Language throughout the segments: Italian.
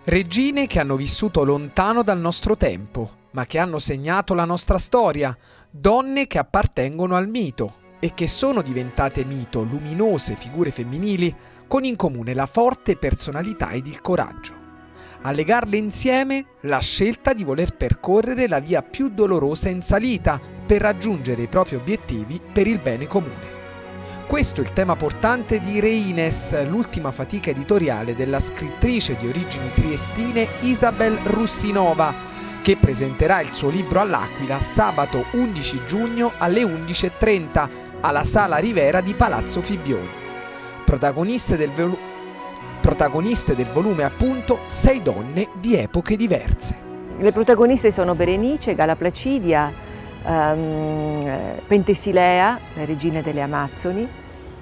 Regine che hanno vissuto lontano dal nostro tempo, ma che hanno segnato la nostra storia, donne che appartengono al mito e che sono diventate mito, luminose figure femminili con in comune la forte personalità ed il coraggio. A legarle insieme la scelta di voler percorrere la via più dolorosa in salita per raggiungere i propri obiettivi per il bene comune. Questo è il tema portante di Reines, l'ultima fatica editoriale della scrittrice di origini triestine Isabel Russinova, che presenterà il suo libro all'Aquila sabato 11 giugno alle 11:30 alla Sala Rivera di Palazzo Fibbioni. Protagoniste del volume appunto 6 donne di epoche diverse. Le protagoniste sono Berenice, Gala Placidia, Pentesilea, la regina delle Amazzoni,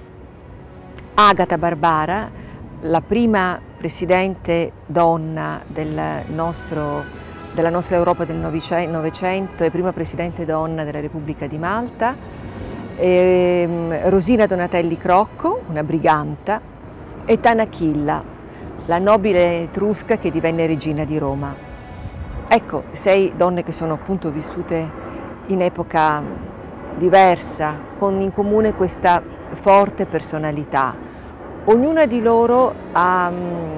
Agata Barbara, la prima presidente donna della nostra Europa del Novecento e prima presidente donna della Repubblica di Malta, Rosina Donatelli Crocco, una briganta, e Tanachilla, la nobile etrusca che divenne regina di Roma. Ecco, 6 donne che sono appunto vissute in epoca diversa, con in comune questa forte personalità. Ognuna di loro ha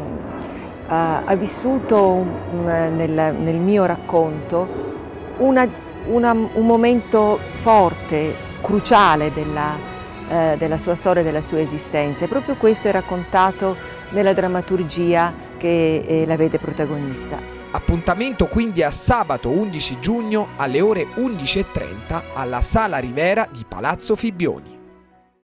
vissuto nel mio racconto un momento forte, cruciale della sua storia e della sua esistenza. E proprio questo è raccontato nella drammaturgia che la vede protagonista. Appuntamento quindi a sabato 11 giugno alle ore 11:30 alla Sala Rivera di Palazzo Fibbioni.